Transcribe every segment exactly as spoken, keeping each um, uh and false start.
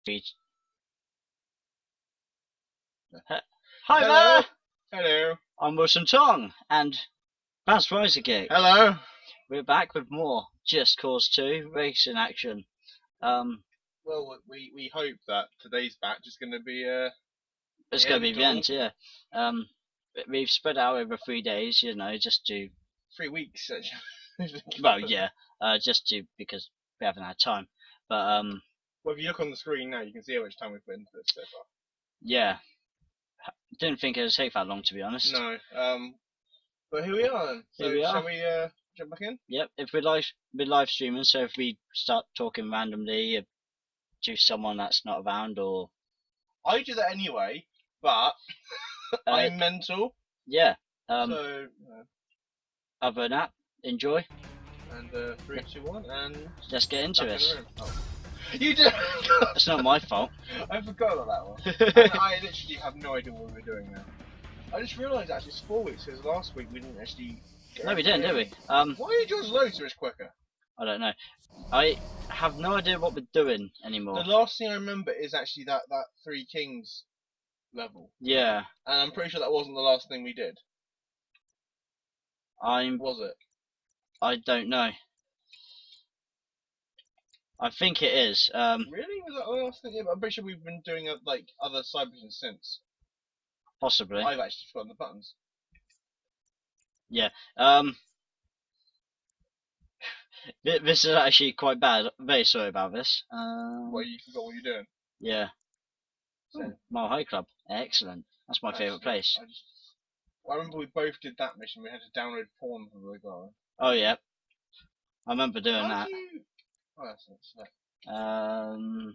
Hi Hello. there! Hello. I'm Wilson Tong and Baz Risergate. Hello. We're back with more Just Cause two racing action. Um, Well, we we hope that today's batch is going to be uh. it's going to be the end, yeah. Um, we've spread out over three days, you know, just to. Three weeks, actually. Well, yeah, uh, just to because we haven't had time. But um. Well, if you look on the screen now, you can see how much time we've put into this so far. Yeah. Didn't think it would take that long, to be honest. No. Um. But here we are. Then. So Here we are. Shall we uh jump back in? Yep. If we're live, we're live streaming, so if we start talking randomly to someone that's not around, or I do that anyway, but uh, I'm mental. Yeah. Um. So. Uh, other than that, enjoy. and uh, three, two, one, and let's get into back it. in oh. You did. It's not my fault. I forgot about that one. And I literally have no idea what we were doing now. I just realised actually it's four weeks because last week we didn't actually. No, we didn't, did we? Um, Why did yours load so much quicker? I don't know. I have no idea what we're doing anymore. The last thing I remember is actually that that Three Kings level. Yeah. And I'm pretty sure that wasn't the last thing we did. I'm. Was it? I don't know. I think it is. Um. Really? Was that the last thing? Yeah, but I'm pretty sure we've been doing uh, like other side missions since. Possibly. I've actually forgotten the buttons. Yeah. Um. This is actually quite bad. Very sorry about this. Um, Well, you forgot what you're doing. Yeah. So, Ooh, Mile High Club. Excellent. That's my favourite place. I just. Well, I remember we both did that mission. We had to download porn from the guy. Oh yeah. I remember doing How that. do you... Oh, that's not so. Um.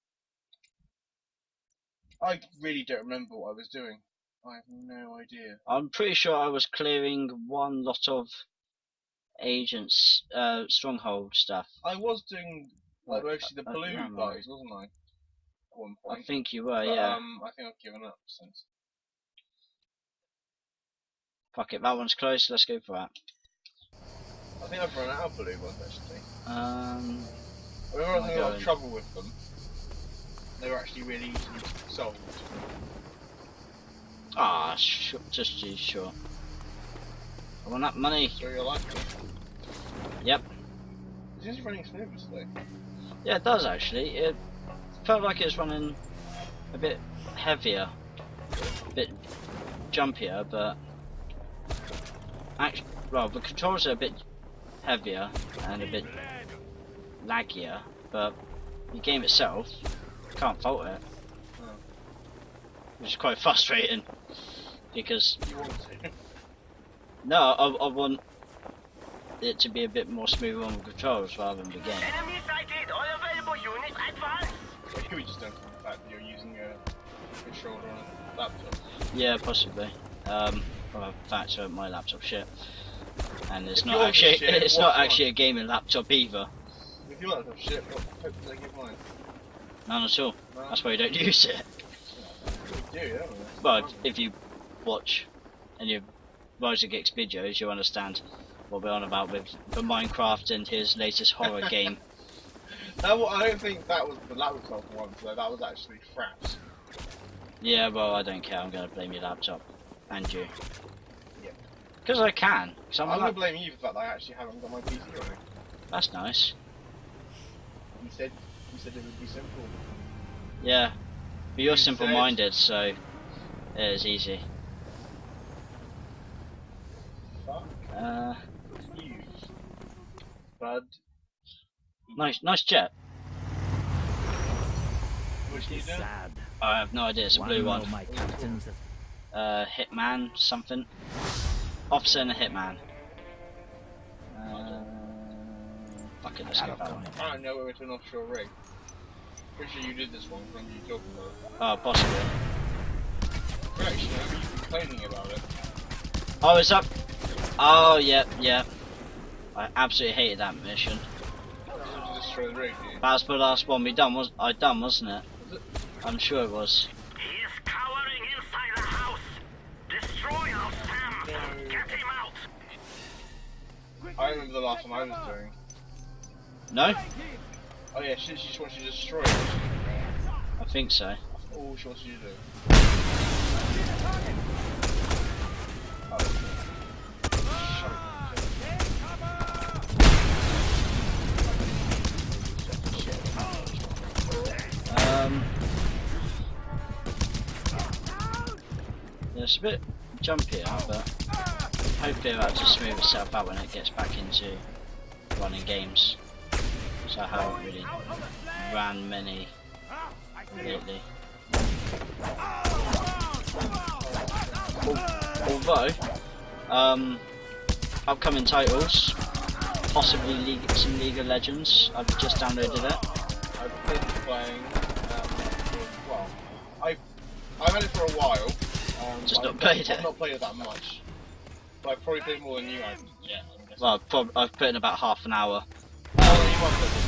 I really don't remember what I was doing. I have no idea. I'm pretty sure I was clearing one lot of agents, uh, stronghold stuff. I was doing like What? mostly the I- I blue don't remember. guys, wasn't I? At one point. I think you were, But, yeah. Um, I think I've given up since. Fuck it, that one's close. Let's go for that. I think I've run out of blue ones actually. Um. I remember I was am I having a lot of going? trouble with them. They were actually really easily solved. Ah, sh just too short. I want that money. So you're like it. Yep. It's just running smooth today. Yeah, it does actually. It felt like it was running a bit heavier, a bit jumpier, but actually, well, the controls are a bit heavier and a bit laggier, but the game itself, can't fault it. Oh. Which is quite frustrating because You want to? no, I, I want it to be a bit more smooth on the controls rather than the game. Enemy sighted! All available units advance! It could be just down to the fact that you're using a controller on a laptop. Yeah, possibly. Um, well, in fact, uh, my laptop's shit, and it's If not yours is actually shit, it's what not one? actually a gaming laptop either. If you like that shit, what hope did I give mine? None at all. No. That's why you don't use it. We do, don't we? But if you watch any of Risergate's videos, you understand what we're on about with the Minecraft and his latest horror game. That, wa- I don't think that was the laptop one, so that was actually fraps. Yeah, well, I don't care. I'm going to blame your laptop and you. Yeah. Because I can. Cause I'm I'm a gonna lap- blame you for the fact that I actually haven't got my P C running. That's nice. You said you said it would be simple. Yeah, but you're You said- simple-minded, so it is easy. Fuck Uh, you, bud. nice, nice jet. What do you do? Sad. I have no idea. It's a blue One one. of my captains. Uh, Hitman something. Officer and a Hitman. Uh, fuck it, let's go that one. I don't know we went to an offshore rig. Pretty sure you did this one from you talking about it. Oh, possibly. Actually, I remember you complaining about it. Oh, it's up. Oh, yeah, yeah. I absolutely hated that mission. You wanted to destroy the rig, did you? That was the last one we done. Was I done, wasn't it? Was it? I'm sure it was. He is cowering inside the house! Destroy our Sam! No. Get him out! I remember the last one I was doing. No? Oh yeah, she, she just wants you to destroy it. think so. All she wants you to do. Um, yeah, it's a bit jumpier, but hopefully that'll just smooth itself out when it gets back into running games. So I haven't really ran many lately. Although, um, upcoming titles, possibly League, some League of Legends. I've just downloaded it. I've been playing, um, for, well, I've, I've had it for a while. Um, Just but not I've, played I've it. not played it that much. But I've probably played more than you have. Yeah, I'm guessing. Well, prob I've put in about half an hour, Oh, you might play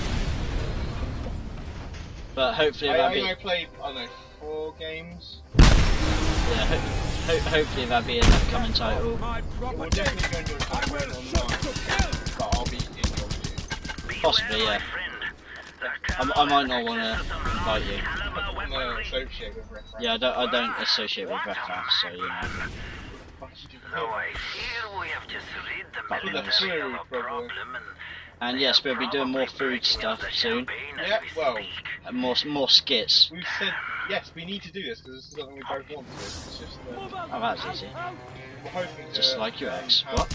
but hopefully I, that'll I be think I played, I don't know, four games. yeah, ho ho hopefully that'll be an upcoming title. We're definitely going to do a tournament online, but I'll be in your view. Possibly, yeah. I, I might not want to invite you. I'm going to associate with Riff Raff. Yeah, I don't. I don't associate with Breath, so you know. What did you do So here? I fear we have just rid the Back with the military of food, a probably. problem and And yes, we'll be doing more food stuff soon. Yeah, well, And more more skits. we've said, yes, we need to do this because this is something we both want to do. It's just, uh, Oh, that's easy. we're hoping to... Just like your um, ex. have-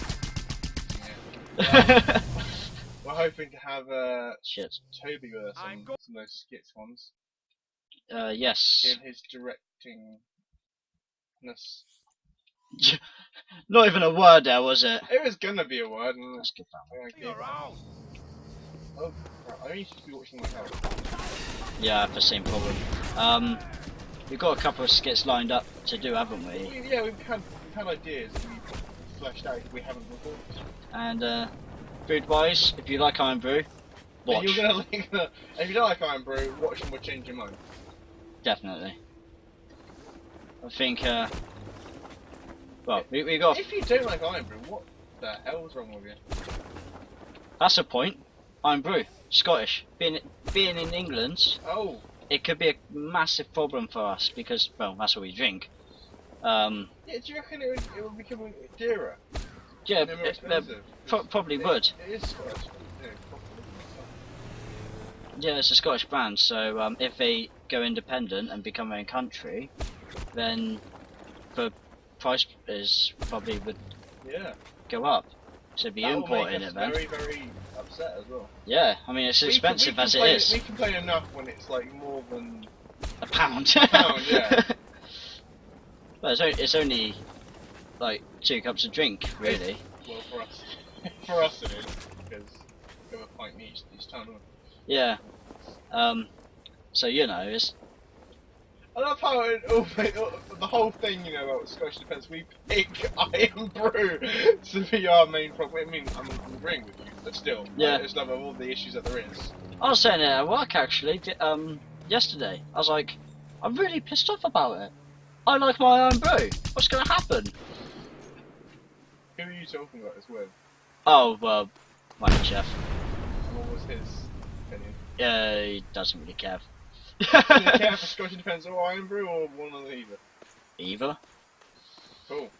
What? Yeah. We're hoping to have uh, Shit. Toby with us on some of those skits ones. Uh, yes. In his directing... -ness. Not even a word there, was it? It was gonna be a word, and That's good fun. I gave up. Oh, crap, I need to be watching my health. Yeah, I have the same problem. Um, we've got a couple of skits lined up to do, haven't we? We, yeah, we've had, we've had ideas and we've fleshed out we haven't recorded. And uh, food-wise, if you like Iron Brew, watch. And you're gonna like, if you don't like Iron Brew, watch and we'll change your mind. Definitely. I think. Uh, well, we we got. If you don't like Iron Brew, what the hell's wrong with you? That's a point. Iron Brew, Scottish. Being being in England, Oh, it could be a massive problem for us because, well, that's what we drink. Um, yeah, do you reckon it would, it would become dearer? yeah, And more it, uh, expensive? pro probably It- would. It is Scottish. Yeah, probably. Yeah, it's a Scottish brand, so um, if they go independent and become their own country, then the price is probably would Yeah. go up. So be That will importing make us it then. very, very upset as well. Yeah, I mean it's We expensive can, we as can it play, is. We complain enough when it's like more than. A pound. pound, yeah. Well, it's, o it's only like two cups of drink, really. Well, for us, for us it is because we have a pint each each time. Yeah. Um. So you know, it's I love how it, all, the whole thing, you know, about Scottish Defence, we pick Iron Brew to be our main problem. I mean, I'm agreeing with you, but still, Yeah. I just love all the issues that there is. I was saying it at work actually. di- Um. Yesterday, I was like, I'm really pissed off about it. I like my Iron Brew. What's gonna happen? Who are you talking about this with? Oh well, my chef. And what was his opinion? Yeah, he doesn't really care. Did he care for Scottish Defence or Iron Brew or one or either? Either. Cool.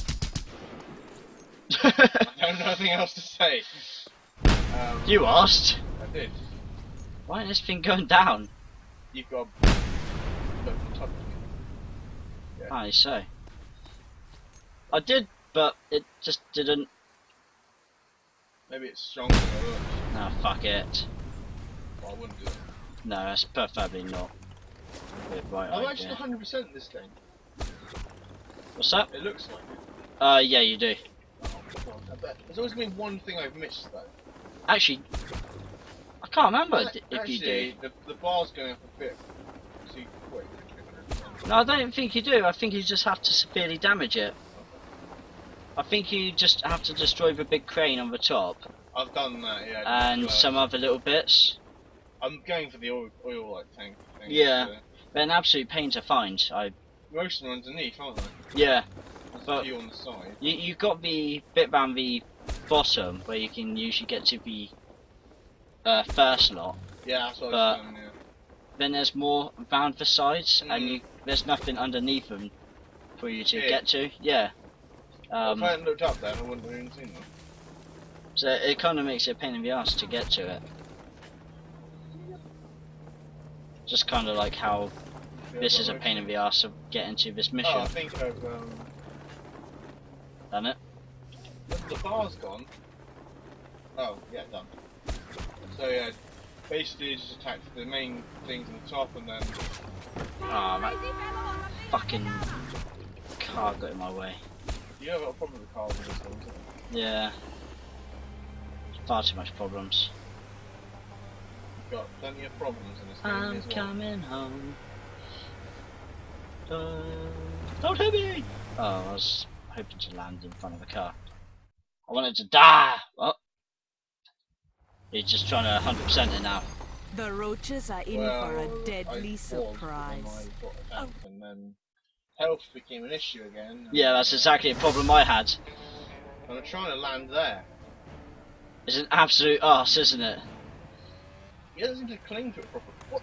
I have nothing else to say. Um, You asked. I did. Why is this thing going down? You've got to look on top of me. Yeah. I so. I did, but it just didn't. Maybe it's stronger than it looks. No, fuck it. Well, I wouldn't do it. No, that's preferably not. The right I've idea. actually one hundred percent this game. What's that? It looks like it. Uh, yeah, you do. Oh, God, I bet. There's always been one thing I've missed though. Actually, I can't remember Well, d- if you do. actually, the, the bar's going up a bit too quick. No, I don't think you do. I think you just have to severely damage it. I think you just have to destroy the big crane on the top I've done that, yeah. and just, uh, some other little bits. I'm going for the oil, oil like tank thing. Yeah. so- They're an absolute pain to find. I Most of them are underneath, aren't they? yeah. There's But- a few on the side. You you got the bit around the bottom where you can usually get to the uh, first lot. Yeah, that's what but- I was saying, yeah. then there's more round the sides, Mm. and you there's nothing underneath them for you to Yeah. get to. Yeah. Well, Um, if I hadn't looked up then, I wouldn't have even seen them. so it kind of makes it a pain in the ass to get to it. Just kind of like how Yeah, this but is a most pain in of the ass of getting to this them- mission. Oh, I think I've um, Done it? the bar's gone. Oh, yeah, done. So yeah, basically you just attack the main things on the top and then Ah, that fucking car got in my way. you have got a problem with the cars in this one, isn't it? Yeah. Far too much problems. You've got plenty of problems in this game I'm as well. coming home. Don't, don't hit me! Oh, I was hoping to land in front of a car. I wanted to die! What? He's just trying to one hundred percent it now. The roaches are in Well, for I a deadly paused surprise. when I got attacked and then health became an issue again. Yeah, that's exactly a problem I had. And I'm trying to land there. It's an absolute arse, isn't it? He doesn't seem to cling to it properly. What?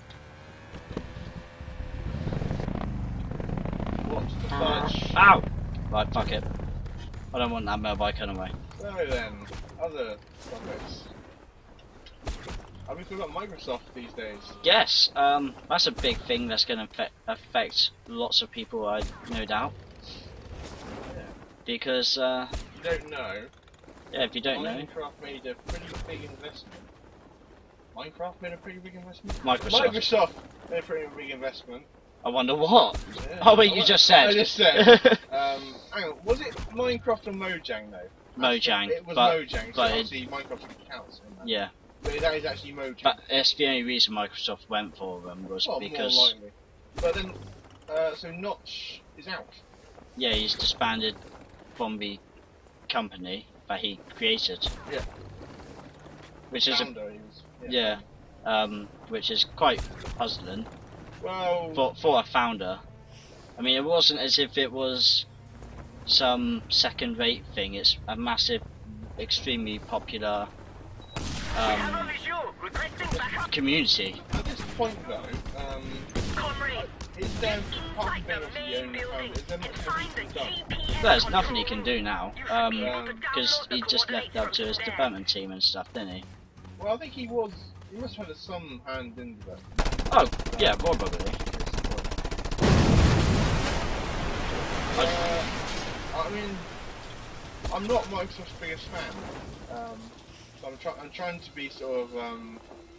What the fudge? Ow! Right, fuck it. I don't want that motorbike anyway. So then, other topics. Have we still got Microsoft these days? Yes, um, that's a big thing that's going to affect, affect lots of people, I no doubt. Yeah. Because, uh, If you don't know, yeah, if you don't know, Minecraft made a pretty big investment. Minecraft made a pretty big investment? Microsoft. Microsoft made a pretty big investment. I wonder what. Yeah. Oh wait, you just said. I just said. um, hang on, was it Minecraft or Mojang though? Mojang, It was but- Mojang, so but it- obviously Minecraft counts in that. Yeah, But that is actually Mojang. but it's the only reason Microsoft went for them was well, because, more likely. But then, uh, so Notch is out. yeah, he's disbanded from the company that he created. Yeah. Which is a, Founder, he was, yeah, um, which is quite puzzling Well, for for a founder. I mean, it wasn't as if it was some second-rate thing. It's a massive, extremely popular um, Only you requesting backup. community. at this point though, um, Comrade, is there part of inside being the obviously the main only building founder? Is there and much find more the being done? G P S There's nothing he control. can do now, You should be um, able to because download the he just left up to his coordinates from development team and stuff, didn't he? Well, I think he was. He must have had some hand in that. Oh, yeah, probably. Uh, I mean, I'm not Microsoft's biggest fan. Um, so I'm, try I'm trying to be sort of um,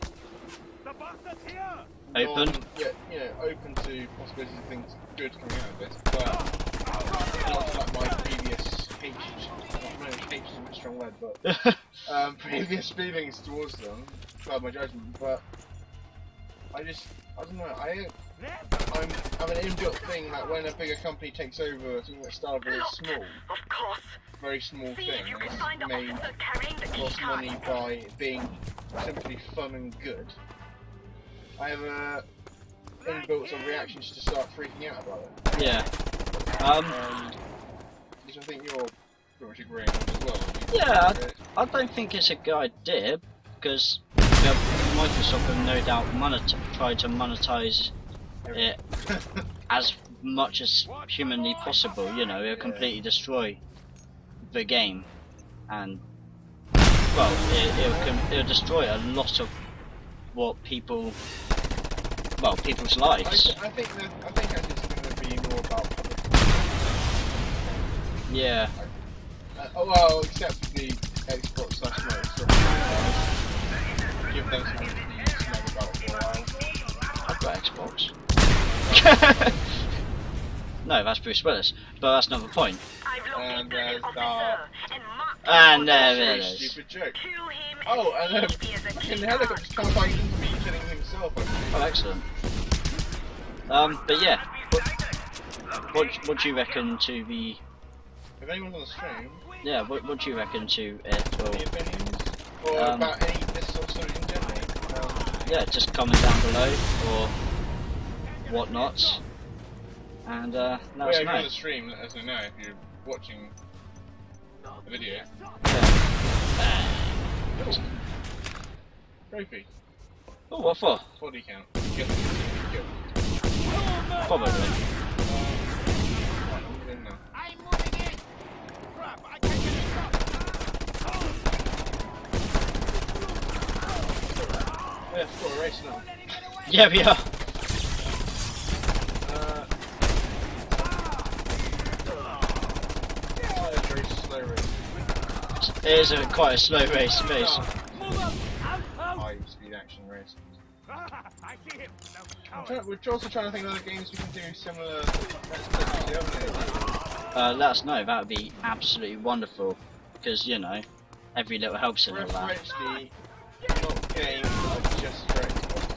Open? non- yeah, you know, open to possibilities of things good coming out of this, but not like my previous hate. I don't know, hate is a bit strong word, but um, previous feelings towards them, cloud my judgment. But I just, I don't know. I I'm have an inbuilt thing that when a bigger company takes over something that started very small, Of course. very small See thing, if you and can find it's the made officer carrying the key lots of card. money by being simply fun and good. I have a inbuilt sort of reaction just to start freaking out about it. Yeah. Um, Um, which I think you're pretty much agreeing with as well. yeah, I, I don't think it's a good idea, because you know, Microsoft have no doubt monet tried to monetize it as much as humanly possible, you know, it'll completely destroy the game, and, well, it, it'll, com it'll destroy a lot of what people, well, people's I, lives. th I think that I think actually it's going to be more about public. Yeah, Uh, oh, well, except the Xbox slash Microsoft. Uh, give them something to know about for a while. I've got Xbox. No, that's Bruce Willis, but that's not the point. I've And located there's the the- officer and marked And him there for Very it is. stupid joke. Kill him Oh, and and then see if he has a fucking key helicopter card. just comes flying into me, killing himself. Oh, excellent. Um, but yeah, what, what, what do you reckon to the, If anyone's on the stream, yeah, what, what do you reckon to it? Or, any opinions? Or Um, about any this sort of story in general? Um, yeah, just comment down below or whatnot, and uh, let well, us yeah, if you're on know. the stream, let us know if you're watching the video. Yeah. Ooh. Trophy. Oh, what for? Body count. Good. Good. Probably. Right, I'm in now. I'm moving in. Crap, I can't get it up. Oh, yeah, got a race now. Yeah, we are. Uh, it's a very slow race. It is a quite a slow race to face. High speed action race. I see him. Now, I'm trying, we're also trying to think of other games we can do similar. Let's Uh, let us know. That would be absolutely wonderful. Because you know, every little helps in all Ref that. H D, not games that are just straight.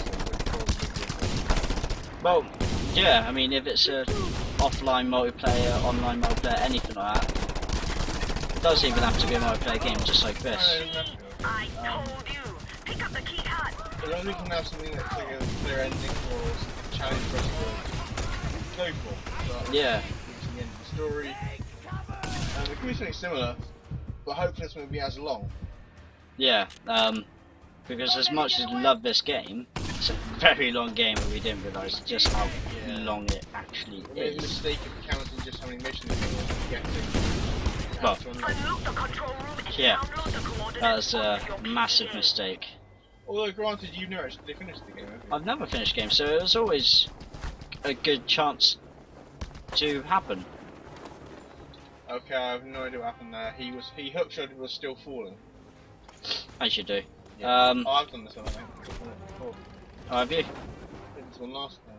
Well, yeah. I mean, if it's a offline multiplayer, online multiplayer, anything like that, it doesn't even have to be a multiplayer game, just like this. I told you. Pick up the key card. As long as we can have something that's like a clear ending or a challenge for us to go for. So, Yeah. reaching the end of the story. Um, it could be something similar, but hopefully it's going to be as long. Yeah, um, because as much as I love this game, it's a very long game and we didn't realise just how Yeah. long it actually We made the is. mistake of counting just how many missions we were getting. Well, Unlock the control room and Yeah. download the coordinates That's a onto your P C. massive mistake. Although granted, you've never actually finished the game, have you? I've never finished games, so it was always a good chance to happen. Okay, I have no idea what happened there. He was he hookshot was still falling. As you do. Yeah. Um, Oh, I've done this one, I think. I've done it before. oh, have you? I did this one last time.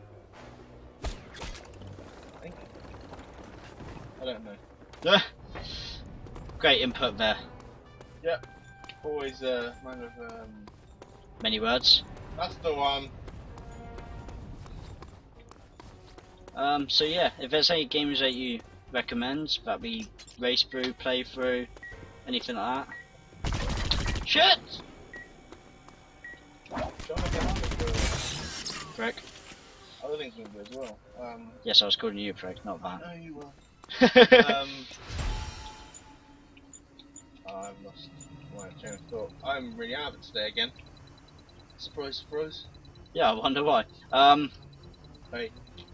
I think. I don't know. Great input there. Yep. Always uh, kind of um. Many words. That's the one. Um, so yeah, if there's any games that you recommend that we race through, play through, anything like that. Shit! Trying to get uh, Frick. other things we can do as well. Um. Yes, I was calling you Frick, not that. No, you will. um. I've lost my train of thought. I'm really out of it today again. Surprise, surprise. Yeah, I wonder why. Um, Hey.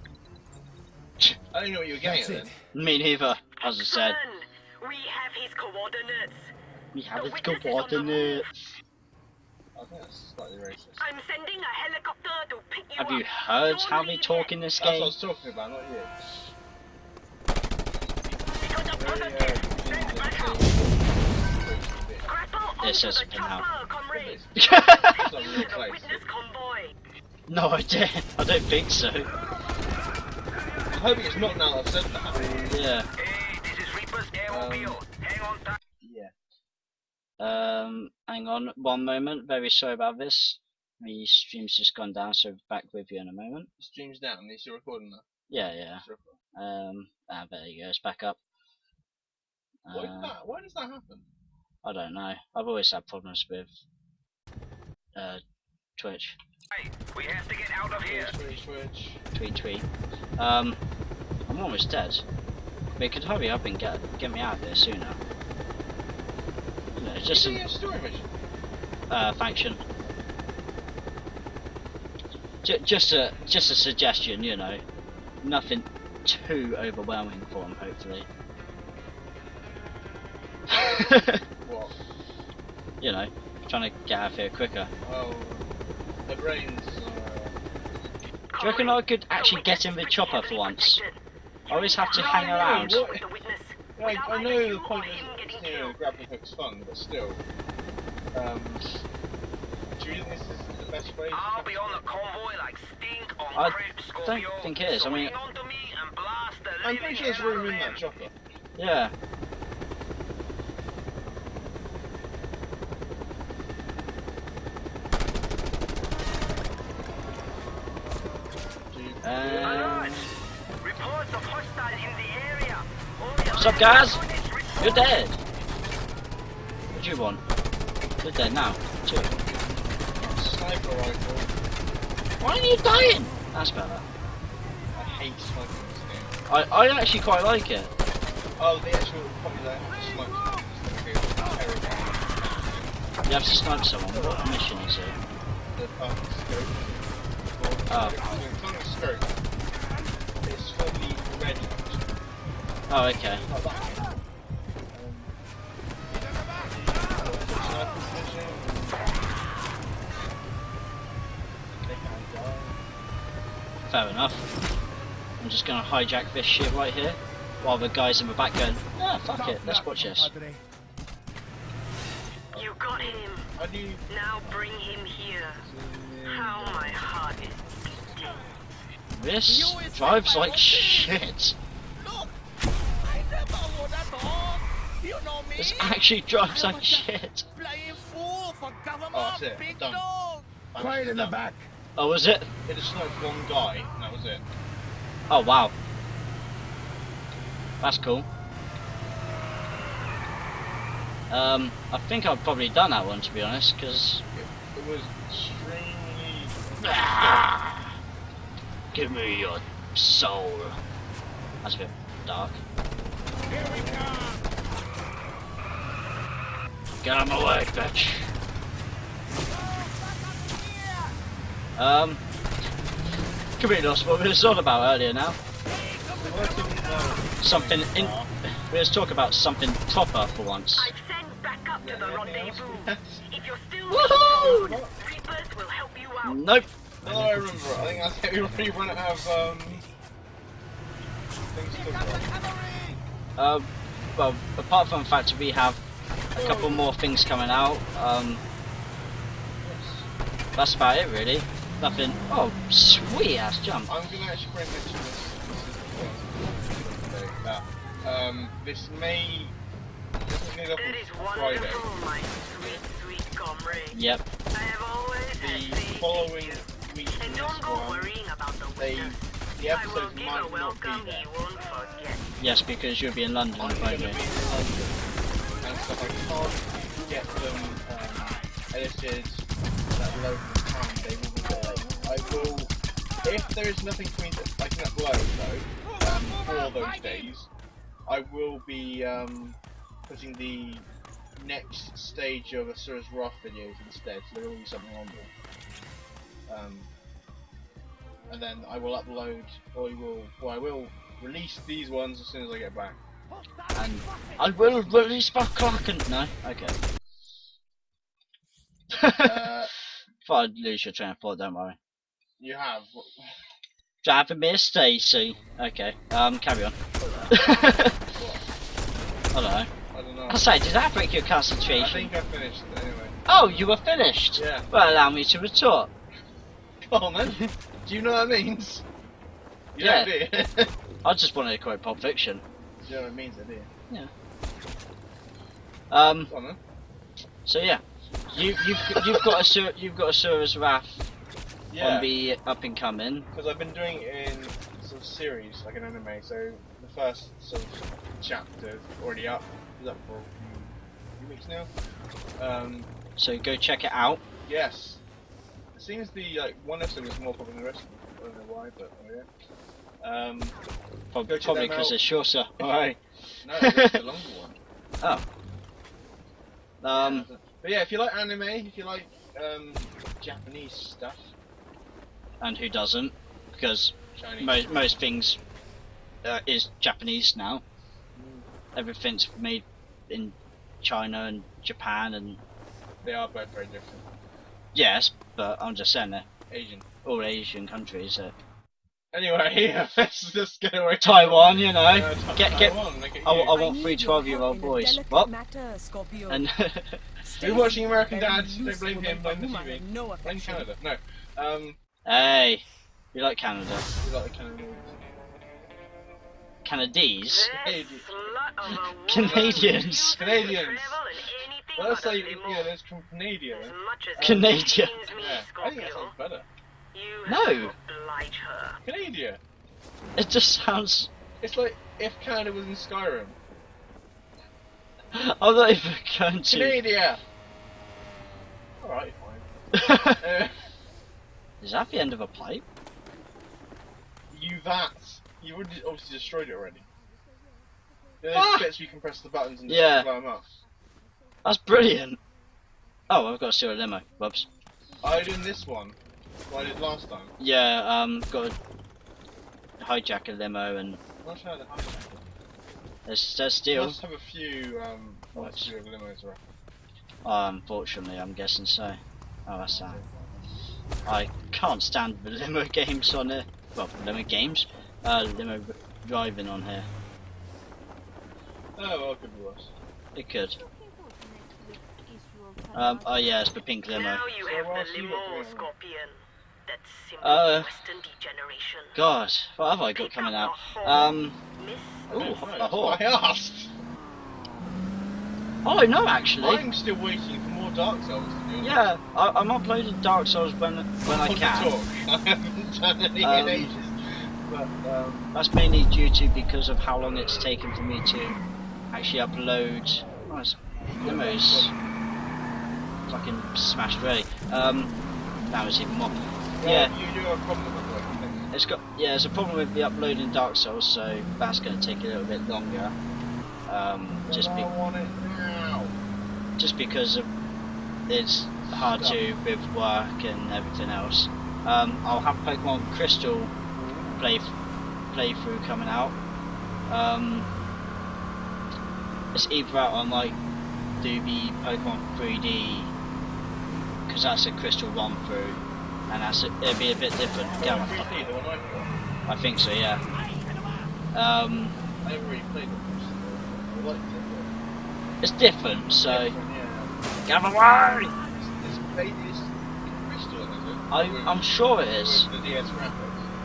I don't know what you were getting That's at it. then. me neither, as I said. Son, we have his coordinates. We have The its witness is on the coordinates. I think that's slightly racist. I'm sending a helicopter to pick you Have up. you heard Don't how they leave talk yet. in this That's what I game? was talking about, not you. Because of Very, other uh, kids, send back out. Grapple It says onto the something now. chopper, comrade. It's Take not me real to the place. witness convoy. No, I didn't. I don't think so. I hope it's not now that I've said that. Yeah. Hey, this is Reaper's airmobile. Hang on tight. Yeah. Um, hang on one moment. Very sorry about this. The stream's just gone down, so back with you in a moment. Stream's down, you're still recording now. Yeah, yeah. Still recording. Um, ah, there you go. It's back up. Why, Uh, that, why does that happen? I don't know. I've always had problems with uh, Twitch. Hey, we have to get out of here. Switch, switch. Tweet, tweet. Um, I'm almost dead. They could hurry up and get get me out of there sooner. You know, just Is it a a story mission? uh, faction. J just a just a suggestion, you know. Nothing too overwhelming for them, hopefully. What? You know, trying to get out of here quicker. Oh, the brains. Uh, Do you reckon I could actually get in the chopper for once? I always have to hang around. what? Like, I know the point is, you know, grappling hook's fun, but still. Um, do you think this is the best way? I'll be on the convoy like stink on I Crib don't Scorpio. think it is, I So mean- hang on to me and blast the I'm living pretty sure there's hell out room of in that them. chopper. Yeah. Do you, Um, Alert! Reports of hostile in the area. All your What's up, guys? units report. You're dead. What do you want? You're dead now. Too. sniper rifle. Why are you dying? That's better. I hate sniping in this game. I I actually quite like it. Oh, the actual popular sniper is terrible. You have to snipe someone. What mission is it? The um, scope. Oh. It's on the scope. It's fully ready. Oh, okay. Like that. Um, sniper position. They can't die. Fair enough. I'm just gonna hijack this shit right here, while the guys in the back going, ah, fuck it, let's watch this. You got him. How do you... Now bring him here. How my heart is beating. This drives like shit. This actually drives like shit. Oh, that's it. Done. Quiet in the back. Oh, was it? It just like one guy, and that was it. Oh, wow. That's cool. Um, I think I've probably done that one, to be honest, because... It, it was extremely... Ah, give me your soul. That's a bit dark. Here we come. Get out of my way, bitch. Um, completely lost what we were talking about earlier now. Something in. We was talking about something proper for once. I've sent back up to the rendezvous. If you're still Woohoo! Reapers will help you out. Nope. Oh, I remember. I think that's it. We really run out of um, things to talk about. Um, well, apart from the fact that we have a couple more things coming out, um, that's about it really. Nothing. Oh, sweet ass jump. I'm gonna actually bring mention this. This is that. Um, this may. This is gonna go That is on Friday. wonderful, my sweet, sweet comrade. Yep. I have always had The faith following in you. week, And this don't go one, worrying about the they, winners. the I will episodes give might a not welcome be there. he won't forget. Yes, because you'll be in London, I'm won't gonna be you? in London, and so I can't get them um, edited at local time. They will be delayed. I will, if there is nothing for me that I can upload though, um, for those days, I will be um, putting the next stage of Asura's Wrath videos instead, so there will be something on there. Um, and then I will upload, or I will, or I will release these ones as soon as I get back. And I will release my Kraken. No? Okay. Uh, Thought I'd lose your train of thought, don't worry. you have. Driving me a Stacy. Okay, um, carry on. I don't know. I don't know. I say, did that break your I concentration? think I finished it anyway. Oh, you were finished? Yeah. Well, allow me to retort. Come on then. Do you know what that means? You Yeah. don't, do you? I just wanted to quote Pulp Fiction. Do you know what it means then, do you? Yeah. Um. Come on then. So yeah, you you've you've got a Sur you've got a Asura's Wrath Yeah. on the up and coming. Because I've been doing it in sort of series, like an anime, so the first sort of chapter is already up. Is up for a few, few weeks now. Um, So go check it out. yes. It seems the like one episode was more popular than the rest of them. I don't know why, but oh yeah. Um, Prob- Go check Probably them because out. it's shorter. Alright. no, it's the longer one. Oh. Um. Yeah, but yeah, if you like anime, if you like um, Japanese stuff, And who doesn't? Because Chinese, most most things uh, is Japanese now. Mm, Everything's made in China and Japan and they are both very different. yes, but I'm just saying they're Asian. all Asian countries. Uh, Anyway, let's just get away. Taiwan, you know, Uh, Ta- get get. Taiwan, look at I, you. I want three twelve-year-old boys. What? Matter, Scorpio. And We're watching American Very Dad. Don't useful blame him. Blame the woman T V. and no Blame affection. Canada. No. Um, hey, you like Canada? we like the Canadians. Canadies? Hey, This slut of a woman Canadians. refuses to Canadians. travel in anything Well, let's but a say you limo. know, there's from Canada. As much as it Canadian. pains me, Yeah, I think that Scorpio, sounds better. you No. have to oblige her. Canada. It just sounds. It's like if Canada was in Skyrim. I'm not even going to. Canada. All right, fine. uh, Is that the end of a pipe? you that you would obviously destroyed it already. There's Ah! bits you can press the buttons and Yeah. blow them up. That's brilliant. Oh, I've got to steal a limo. Whoops. I did this one. What I did last time. Yeah, um, got to hijack a limo and I'm not sure how to hijack it. there's, there's You still. must have a few, um, What? a few of limos around. Oh, unfortunately, I'm guessing so. Oh, that's that. I can't stand the limo games on here. Well, limo games? Uh, limo driving on here. Oh, well, could be worse. It could. Um, oh yeah, it's the pink limo. Now you So have what else the you got limo, going on? Scorpion. That's simple Uh, Western degeneration. God, what have I got Pick coming up out? the horn, Um, Miss. ooh, No, a that's whore. what I asked. Oh no, actually. I'm still waiting for more Dark Souls to do. Yeah, I, I'm uploading Dark Souls when when I On the can. talk. I haven't done any Um, in ages. But, um, That's mainly due to because of how long it's taken for me to actually upload. Oh, it's, limo's fucking smashed ready. Um, that was even more. well, Yeah, you do have a problem with working things. it's got yeah. There's a problem with the uploading Dark Souls, so that's going to take a little bit longer. Um, just But be, I want it now. just because of it's hard to with work and everything else. Um, I'll have Pokemon Crystal play playthrough coming out. Um, it's either out on like do the Pokemon three D because that's a Crystal run through, and that's a, it'll be a bit different. Gamma, three D, the one I've got. I think so, yeah. Um, I haven't really played it much. I liked it. it's different, But so different, yeah. get away! It's, it's, played, it's Crystal, is it? I, With- I'm sure it is. With the D S graphics.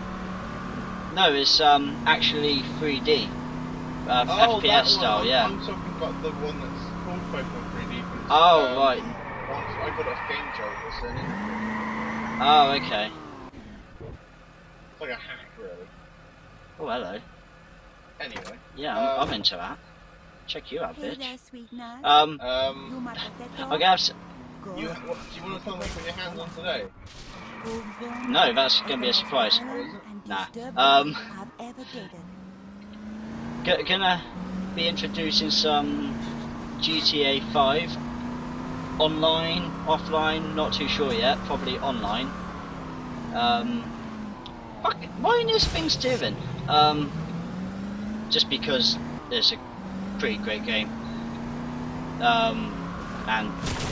No, it's um actually three D, uh, Oh, F P S that one. style, I'm, yeah. I'm talking about the one that's called Pokemon three D. because, Oh, um, right. Once I got it off Game Jolt, it's, an, Oh, okay. it's like a hack, really. Oh, hello. Anyway. Yeah, I'm, Um, I'm into that. Check you out, Hey bitch. there, sweetness. Um, you Um, my potato. I'll get s- Good. you, what, do you want to tell me what your hands on today? No, that's gonna be a surprise. And Nah. disturbing Um, I've ever dated. g gonna be introducing some G T A five online, offline, not too sure yet. Probably online. Um, fuck, why is this thing steering? Um, just because it's a pretty great game. Um, and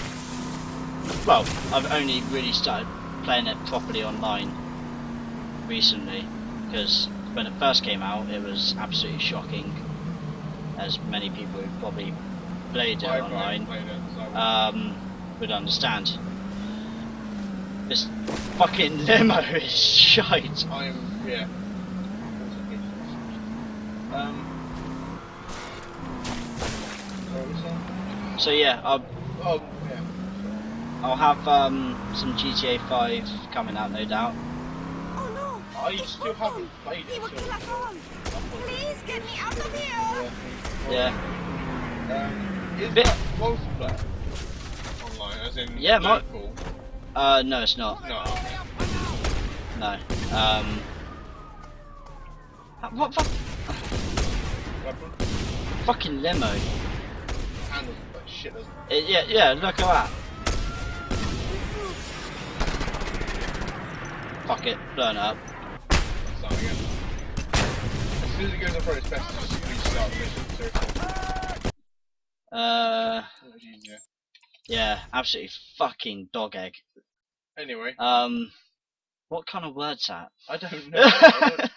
well, I've only really started playing it properly online recently, because when it first came out it was absolutely shocking, as many people who probably played it I online played it, so um, would understand. This fucking limo is shite. I'm, yeah. Um, what was that? So yeah, I'll, Oh, yeah. I'll have um, some G T A five coming out, no doubt. Oh no! I still haven't played He it, will so... kill us all! Please get me out of here! Yeah, Um, is Bit- that multiplayer? Online, as in Yeah, mo- local? uh, no, it's not. No. No. Um, what, what Weapon? fucking limo? Handles like shit, doesn't it? It, yeah, yeah. Look at that. Fuck it, blown up. Start again. As soon as it goes up for its best, it's just restart the mission. Seriously. Uh, Much easier. yeah, absolutely fucking dog egg. Anyway, Um, what kind of word's that? I don't know. I, don't,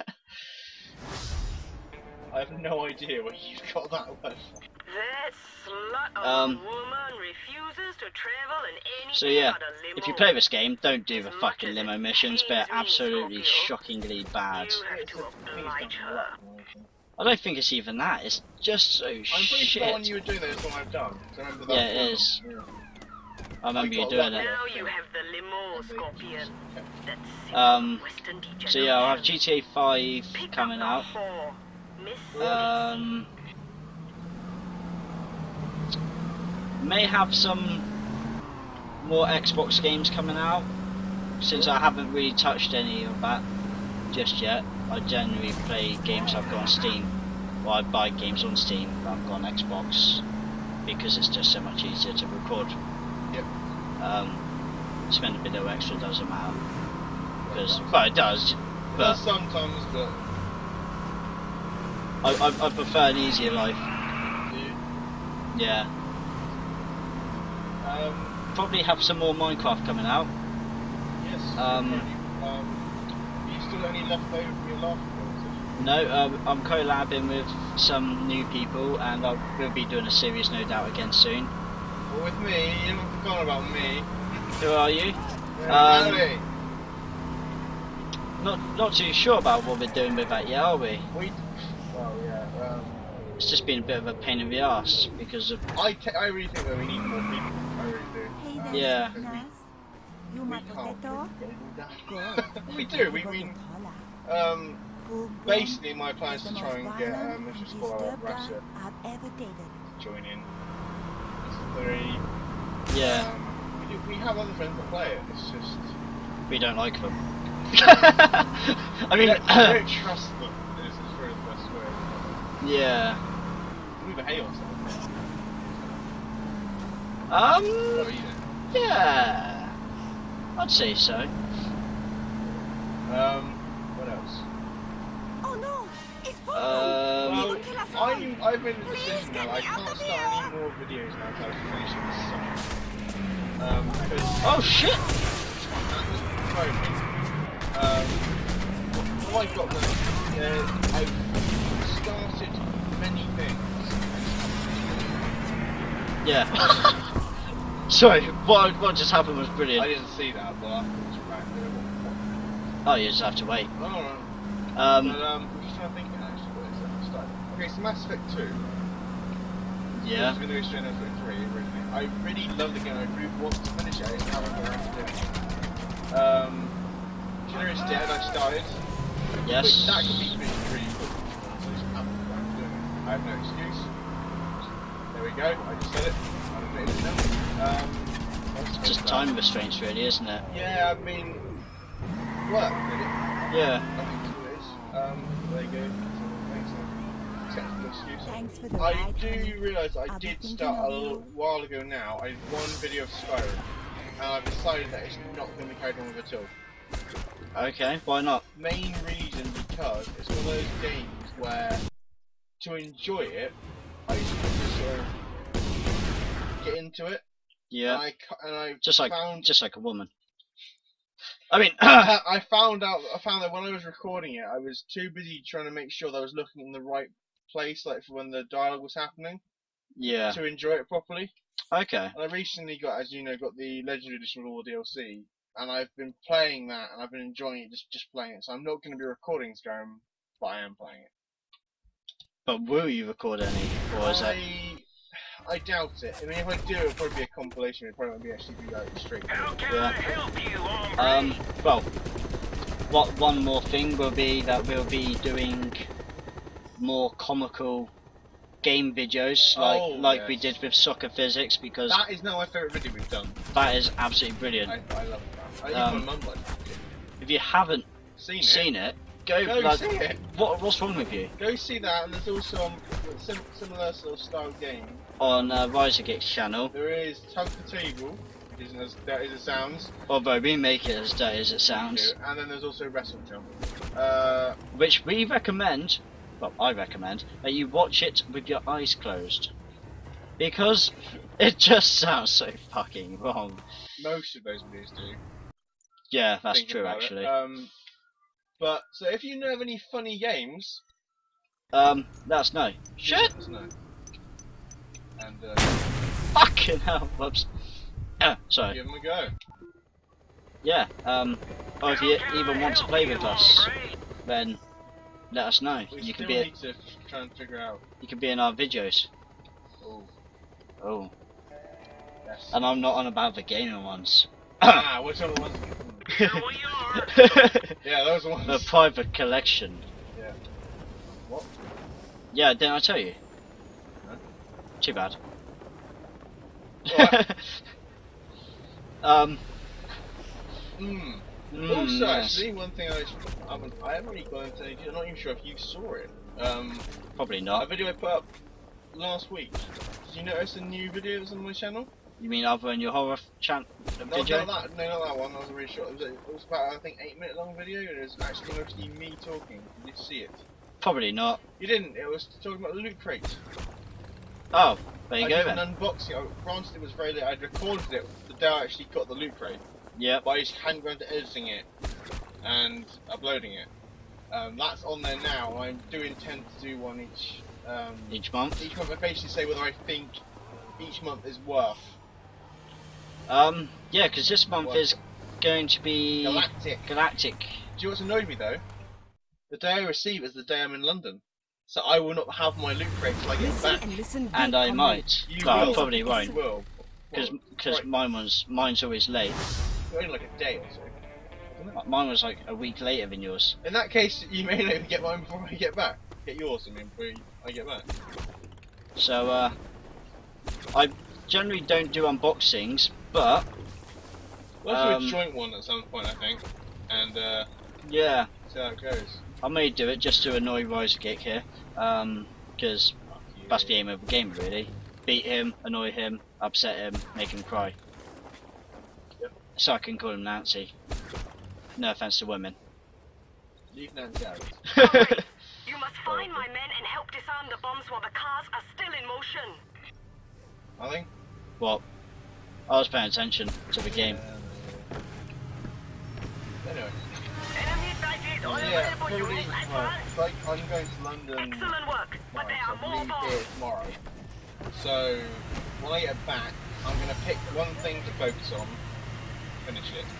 I have no idea where you got that word from. That slut of Um, a woman refuses to travel in anything So yeah, but a limo. if you play this game, don't do the As much fucking as limo it missions. They're pains me, absolutely Scorpio, shockingly bad. You have to oblige her. I don't think it's even that. It's just so I'm pretty sure shit. the one you were doing that is the one I've done. So I remember that Yeah, it one. is. Yeah. I remember I you got doing that it. Now you have the limo, Scorpion. That's simple Um, Western So yeah, I'll have degeneration. G T A five Pick coming up out. the whore, Miss. Um, may have some more Xbox games coming out, since I haven't really touched any of that just yet. I generally play games I've got on Steam, or I buy games on Steam that I've got on Xbox, because it's just so much easier to record. Yep. Um, spend a bit of extra, doesn't matter. because well, it does, It but does sometimes, but I, I I prefer an easier life. do you? Yeah, Um, probably have some more Minecraft coming out. yes. Um, um, have you still got any left over from your last conversation? No, um, I'm collabing with some new people, and I will be doing a series, no doubt, again soon. Well, with me, you haven't forgotten about me. Who are you? Yeah, Um, Danny. Not not too sure about what we're doing with that yet, are we? We. Well, yeah. Um, It's just been a bit of a pain in the arse because of I, te I really think that we need more people. I really do. Hey Um, there, Yeah. because Nas. You We, my we can't potato? really get it Good. done. we do. We mean. Um, basically, my plan is to try and get um, Mister Spoiler Russia I've ever dated. to join in. It's three. yeah, Um, we, do, we have other friends that play it. It's just. we don't like them. I we mean, don't, we don't trust them. This is really the best way. yeah. We either hate ourselves. Um, What are you doing? yeah, I'd say so. Um, what else? Oh no! It's Paul! Um, Well, People kill us all. I'm, I've been in the Please decision get now. I me out can't of start here. any more videos now until I finish this summer. Um, because oh shit! at the moment, um, what I've got now, uh, I've started many things. Yeah. Sorry, what what just happened was I brilliant. didn't see that, but I thought it was back there. Oh, you just have to wait. Oh, no. Um, But, um, I'm just trying to think actually what it's at start. Okay, so Mass Effect two. I yeah. was going to go straight into three originally. I really love the game. I really want to finish it. I just haven't got around to doing it. Um, Killer is Dead. I started. Yes. But that could be really cool. I just haven't got around to doing it. I have no excuse. There we go. I just said it. I'm admitting it now. Um, what's It's just that? time restraints, really, isn't it? Yeah, I mean, work really. Yeah. I think that's what it is. Um, there you go. Thanks. Acceptable excuse. Thanks for the I ride, honey. do realise I I'll be did thinking start a of little you. while ago now. I did one video of Skyrim, and I've decided that it's not going to be carried on with at all. Okay, why not? Main reason because it's one of those games where to enjoy it, I used to sort of get into it. Yeah. And I, cu- and I Just like found just like a woman. I mean, I I found out I found that when I was recording it, I was too busy trying to make sure that I was looking in the right place, like for when the dialogue was happening, yeah. to enjoy it properly. Okay. And I recently got, as you know, got the Legendary Edition with all the D L C, and I've been playing that, and I've been enjoying it, just just playing it. So I'm not going to be recording Skyrim, but I am playing it. But will you record any, or is that? I I doubt it. I mean, if I do, it'll probably be a compilation. It probably won't be actually be like straight. How can Yeah. I help you, hombre? Um. Well, what one more thing will be that we'll be doing more comical game videos, like Oh, like we yes. did with soccer physics, because That is now my favourite video we've done. that is absolutely brilliant. I, I love that. I, Um, even my mum likes it. If you haven't Seen it? seen it, go. Go like, see it. What what's wrong with you? Go see that, and there's also um, a sim similar sort of style game. On uh, Risergeeks channel, There is Tug the Table, which isn't as dirty as it sounds, although we make it as dirty as it sounds, and then there's also Wrestle Jump. Uh, which we recommend. Well, I recommend that you watch it with your eyes closed, because it just sounds so fucking wrong. most of those videos do. Yeah, that's thinking true about it. actually. Um, but so if you know of any funny games, Um, that's no. Shit! let us know. And uh, Fucking hell, whoops. Uh, sorry. give them a go. Yeah, um, or if How you can even I want to help play you, with us, hombre? then let us know. We You still could be need to try and figure out. you could be in our videos. Oh, Oh, yes. and I'm not on about the gaming ones. ah, which other ones? Here we are. Yeah, those ones. The private collection. Yeah. What? Yeah, didn't I tell you? No. Too bad. What? um. Hmm. mm, Also, yes. actually, one thing I, I haven't, I haven't really gone into. I'm not even sure if you saw it. Um, Probably a not. video I put up last week. Did you notice a new video that's on my channel? You mean other than your horror chan No, video? not that, no, not that one. That was a really short. It was, it was about I think eight minute long video, and it was actually mostly me talking. Did you see it? Probably not. You didn't. It was talking about the loot crates. Oh, there you I go did then. an unboxing. I, granted, it was very late. I'd recorded it the day I actually got the loot crate, Yep. but I just hadn't gone to editing it and uploading it. Um, that's on there now. I do intend to do one each. Um, Each month. each month, I basically say whether I think each month is worth. Um, yeah, because this month is going to be Galactic. Galactic. Do you know what's annoyed me though? The day I receive is the day I'm in London, so I will not have my loot crate till I get Listen back. and listen. And good, I comrade. might. You Well, I will. probably You won't. will. Because Well, because right. mine was mine's always late. only like a day or so. Mine was like a week later than yours. In that case, you may not even get mine before I get back. Get yours, I mean, before I get back. So uh, I generally don't do unboxings, but We'll Um, do a joint one at some point, I think, and uh, yeah, see how it goes. I may do it just to annoy Riserkick here, um, because Fuck you. that's the aim of the game really. Beat him, annoy him, upset him, make him cry. Yep. So I can call him Nancy. No offense to women. Leave Nancy out. You must find my men and help disarm the bombs while the cars are still in motion. I think. Well, I was paying attention to the game. Anyway. Enemy sighted. All Yeah, available probably. units Right, advance. like I'm going to London. Excellent work, but Right, there so are I more leave bombs. here tomorrow. So when I get back, I'm gonna pick one thing to focus on, finish it,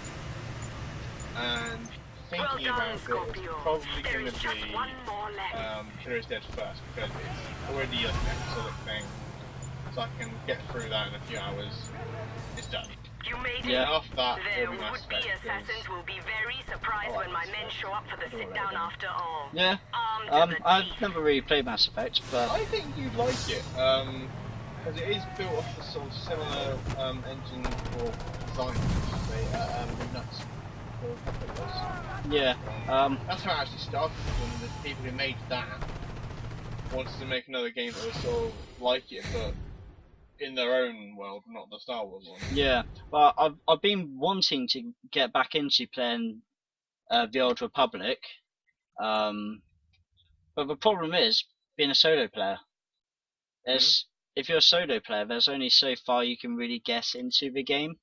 and Well thinking done, about it, it's Scorpio. probably There gonna is just be one more left. um, Killer is Dead first because it's already an episodic thing, so I can get through that in a few hours. It's done. You made Yeah. And it. after that, Their it'll be Mass would-be Effect, 'cause assassins will be very surprised Oh, when my Mass men Effect. show up for the I don't sit-down like after all. Yeah, Armed um, to the I've teeth. never really played Mass Effect, but I think you'd like it, um, because it is built off a sort of similar um, engine or design. Say, uh, um, nuts. Or what it was. yeah, um, That's how it actually started, when the people who made that wanted to make another game that was sort of like it, but in their own world, not the Star Wars one. yeah. But I've I've been wanting to get back into playing uh, the Old Republic, um, but the problem is being a solo player. There's if you're a solo player, there's only so far you can really get into the game.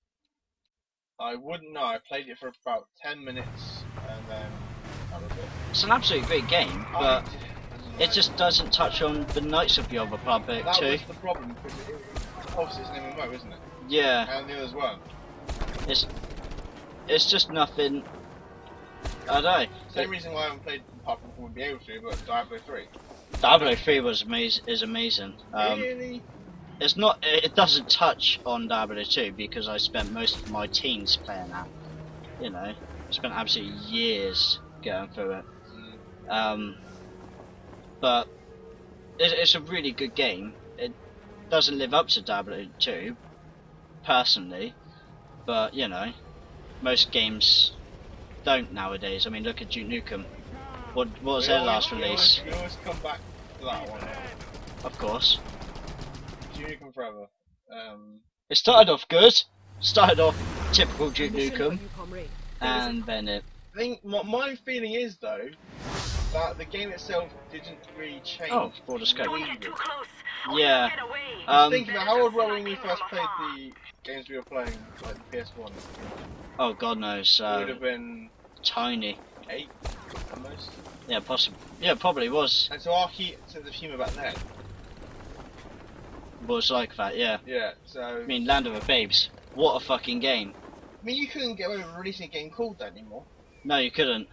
I wouldn't know, I played it for about ten minutes, and then that was it. It's an absolutely great game, I but didn't it like just doesn't touch on the Knights of the Old Republic That too. was the problem, because it, it, obviously it's an M M O, isn't it? Yeah, And the others weren't. it's it's just nothing. I don't know. Same reason why I haven't played apart from would be able to, but Diablo three. Diablo three was amazing. Is amazing. Um, really? It's not. It doesn't touch on Diablo two because I spent most of my teens playing that. You know, I spent absolutely years going through it. Mm. Um, but it, it's a really good game. It doesn't live up to Diablo two, personally, but you know, most games don't nowadays. I mean, look at Duke Nukem. What, what was We their always- last we release? always, we always come back to that one. Of course. Duke Nukem Forever. Um, It started off good. Started off typical Duke Mission for Nukem, you, comrade. and then it. I think my, my feeling is though that the game itself didn't really change. Oh, broader scope. Don't get too close. or Yeah. you'll get away. Um, Think about how old were we when we first played Afar. the games we were playing, like the P S one? Oh God knows. It would Uh, have been tiny. eight, almost. Yeah, possible. Yeah, probably was. And so our heat sense of humour back then. Was like that. Yeah. Yeah. So I mean, Land of the Babes. What a fucking game. I mean, you couldn't get away with releasing a game called that anymore. No, you couldn't.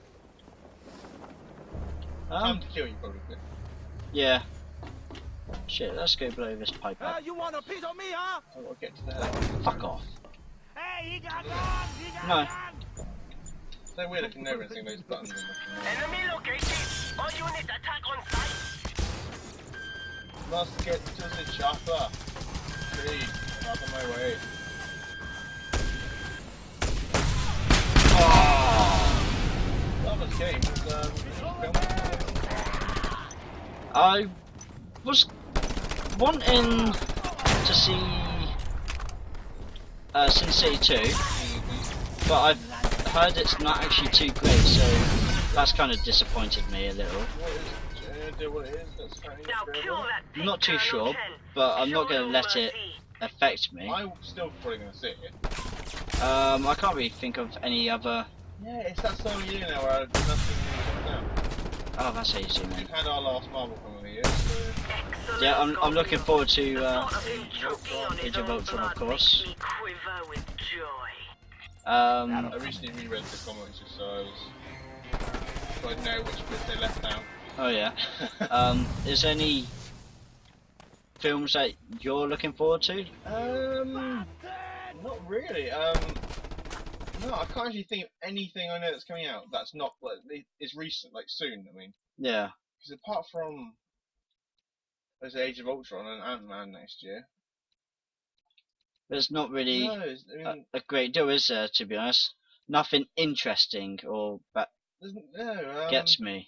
Time Um. to Kill, you probably could. Yeah. Shit. Let's go blow this pipe Uh, out. you want a piece of me, huh? So I'll get to that. Fuck off. Hey, he got guns! He got No. guns! So weird looking over and seeing those buttons in the Enemy located. All units attack on site. Must get to the chopper. Please, get out of my way. That was game. Was, um, film. I was wanting to see uh, Sin City two, but I've heard it's not actually too great, so that's kind of disappointed me a little. What is it? Uh, do what it is. That's kind of Now kill that I'm pig not too Colonel sure, ten. but I'm not Show going to no let it mercy. affect me. I'm still probably gonna sit it. Um, I can't really think of any other. Yeah, it's that sort of year now where nothing really comes out. Oh, that's easy, man. We've had our last Marvel film of the year, so Excellent, Yeah, I'm, I'm looking Scorpio. forward to The uh, thought of him choking on his Age of own Ultron, of blood course. makes me quiver with joy. um, I recently reread the comics just so I was so I'd know which bits they left out. oh yeah. Um, is there any films that you're looking forward to? Um, not really. Um, no, I can't actually think of anything I know that's coming out that's not like it- it's recent, like soon. I mean, Yeah. because apart from there's Age of Ultron and Ant-Man next year. There's not really No, it's- I a, mean, a great deal, is there, to be honest? Nothing interesting or that there's, no. Um, gets me.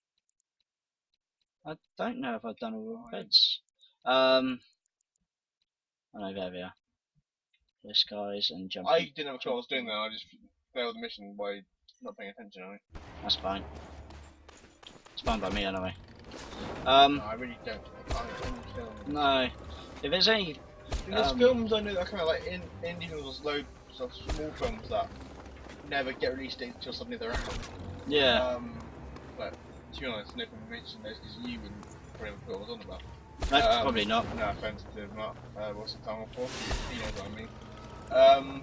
I don't know if I've done all the beds. Um, I know, there we are. Blue skies and jumping. I didn't have a clue what I was doing there. I just failed the mission by not paying attention. I mean. That's fine. It's fine by me anyway. Um, No, I really don't. I can't think of films. no. If there's any, There's Um, films I know that are kind of like in, indie films, loads of small films that never get released until suddenly they're out. yeah, Um, but to be honest, no one mentioned those because you wouldn't probably know what I was on about. no, um, probably not. No offense to Mark, uh, what's the time for? He knows what I mean. Um,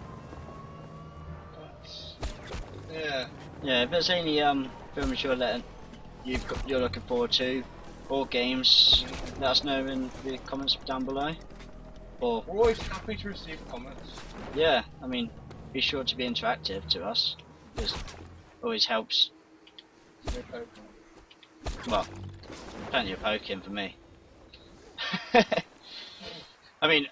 but, yeah. Yeah, if there's any um films you're letting, you've got, you're looking forward to, or games, let us know in the comments down below. Or We're always happy to receive comments. yeah, I mean, be sure to be interactive to us, because it always helps. No poking. Well, plenty of poking for me. I mean,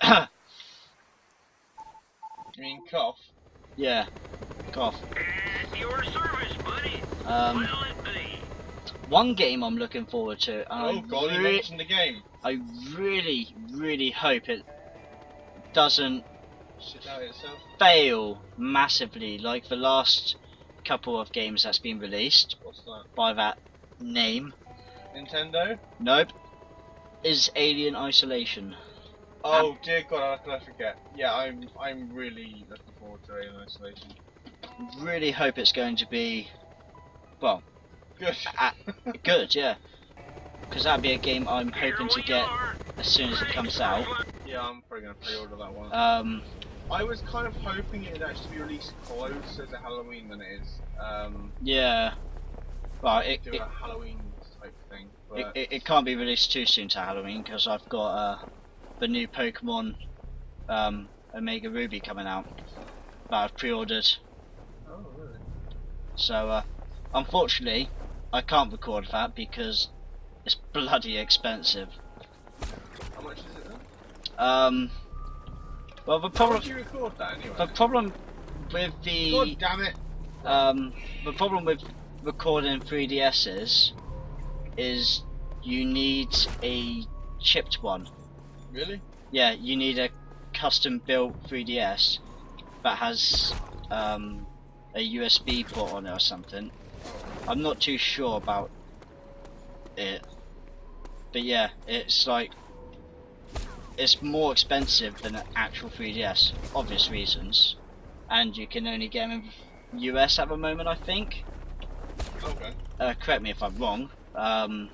You mean cough? yeah, cough. At your service, buddy. Um, What'll it be? one game I'm looking forward to, and Oh I, god, you re- mentioned the game. I really, really hope it doesn't Shit out itself. fail massively like the last couple of games that's been released What's that? by that name. Nintendo? Nope. Is Alien Isolation. Oh dear god, how could I forget? Yeah, I'm I'm really looking forward to Alien Isolation. Really hope it's going to be, well, Good. uh, good, yeah. Because that'd be a game I'm Here hoping to we get are. as soon as it comes out. Yeah, I'm probably gonna pre-order that one. Um, I was kind of hoping it'd actually be released closer to Halloween than it is. Um, yeah. Well, it, do it, a Halloween type thing, it, but it, it can't be released too soon to Halloween because I've got uh, the new Pokemon um, Omega Ruby coming out that I've pre-ordered. oh really? So, uh, unfortunately, I can't record that because it's bloody expensive. How much is it then? Um, well, the How problem, would you record that anyway? the problem with God the damn it! um, the problem with recording three D S's is you need a chipped one. Really? Yeah, you need a custom built three D S that has um, a U S B port on it or something. I'm not too sure about it, but yeah, it's like it's more expensive than an actual three D S, obvious reasons, and you can only get them in U S at the moment, I think. Okay. Uh, correct me if I'm wrong. Um,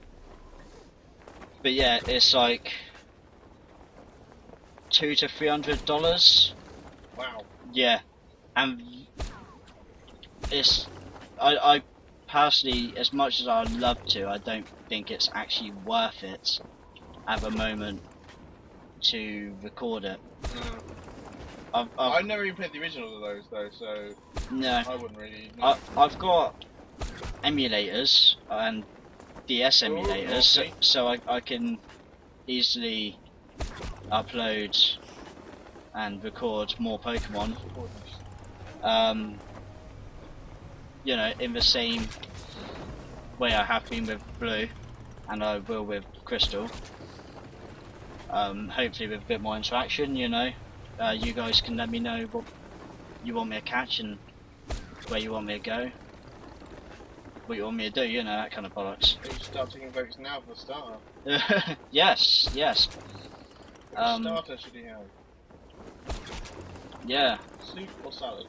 but yeah, it's like two to three hundred dollars. Wow. Yeah, and it's I, I personally, as much as I'd love to, I don't think it's actually worth it at the moment to record it. No. I've, I've, I've never even played the original of those though, so no, I wouldn't really. No. I, I've got emulators and D S Oh, emulators, so, okay. so I, I can easily upload and record more Pokemon. Um, you know, in the same way I have been with Blue, and I will with Crystal. Um, hopefully with a bit more interaction, you know. uh, you guys can let me know what you want me to catch and where you want me to go. What you want me to do, you know, that kind of bollocks. You should start taking votes now for the starter. Yes, yes. Which Um, starter should he have? Yeah. Soup or salad?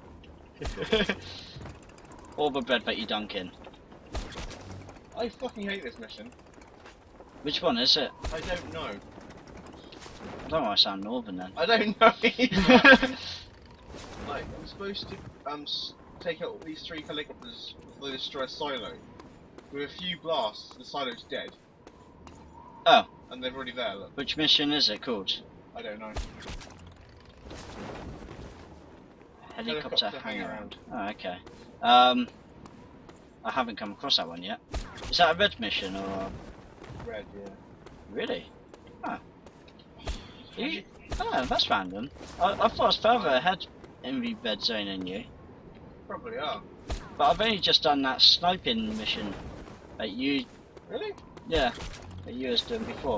Or the bread that you dunk in. I fucking hate this mission. Which one is it? I don't know. I don't want to sound northern then. I don't know either. Like, I'm supposed to um s take out these three helicopters before they destroy a silo. With a few blasts, the silo's dead. Oh. And they're already there, look. Which mission is it called? I don't know. Helicopter, Helicopter hang hang around. Oh, okay. Um, I haven't come across that one yet. Is that a red mission or Red, yeah. really? Oh. You, oh, that's random. I, I thought I was further ahead in the red zone than you. Probably are. But I've only just done that sniping mission that you, Really? yeah, that you was doing before.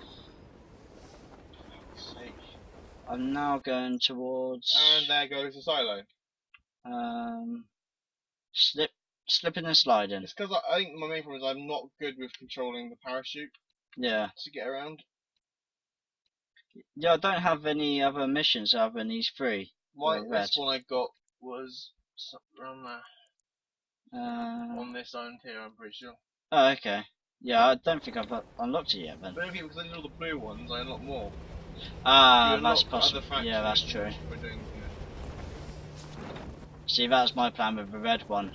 Sake. I'm now going towards. And there goes the silo. Um, slip, slipping and sliding. It's because I, I think my main problem is I'm not good with controlling the parachute Yeah. to get around. Yeah, I don't have any other missions other than these three. My Or best red. one I got was somewhere on there. Uh, On this island here, I'm pretty sure. oh, okay. Yeah, I don't think I've un- unlocked it yet then. But maybe because I did all the blue ones, I unlocked more. Ah, You that's unlock possible. other Yeah, that's factions true. We're doing, you know. See, that's my plan with the red one.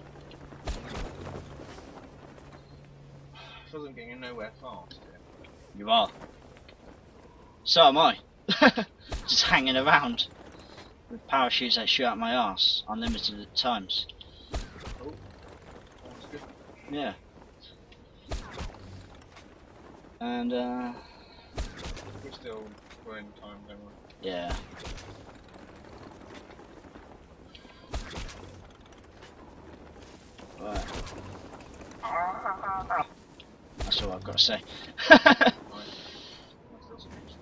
I feel I'm getting nowhere fast here. You are. So am I. Just hanging around with parachutes that shoot out my arse, unlimited times. Oh, that's good. Yeah. And uh, We're still we're in time, don't we? yeah. Right. That's all I've got to say. Right. I'm still speechless.